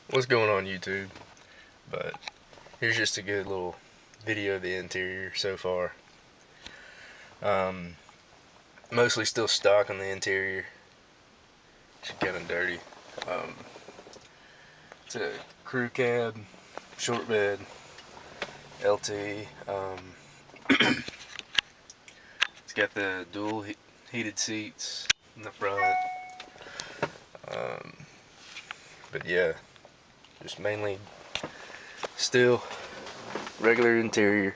What's going on YouTube? But here's just a good little video of the interior so far. Mostly still stock on the interior. It's kind of dirty. It's a crew cab, short bed, LT. It's got the dual heated seats in the front. But yeah, just mainly still regular interior.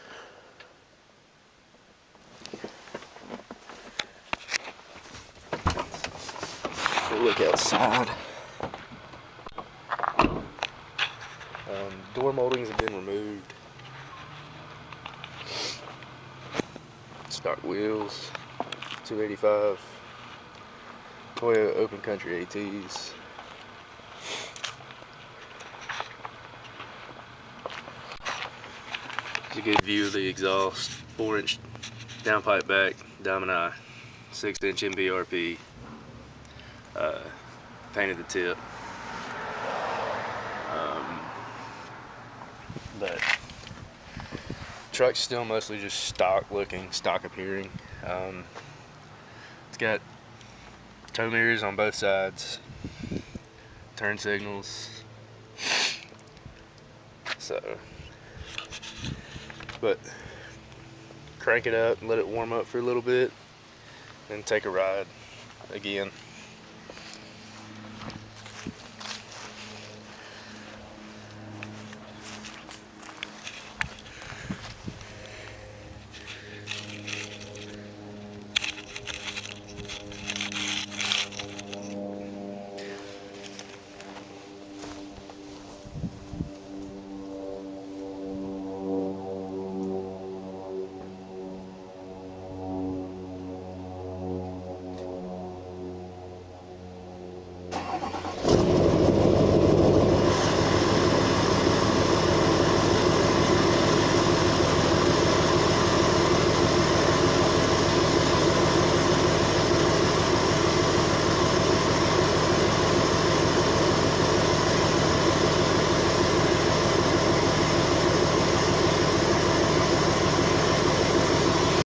Look outside. Door moldings have been removed. Stock wheels, 285 Toyota Open Country ATs. It's a good view of the exhaust. 4-inch downpipe back, diamond eye, 6-inch MVRP. Painted the tip. But truck's still mostly just stock looking, stock appearing. It's got tow mirrors on both sides, turn signals. So, but crank it up, let it warm up for a little bit, then take a ride again.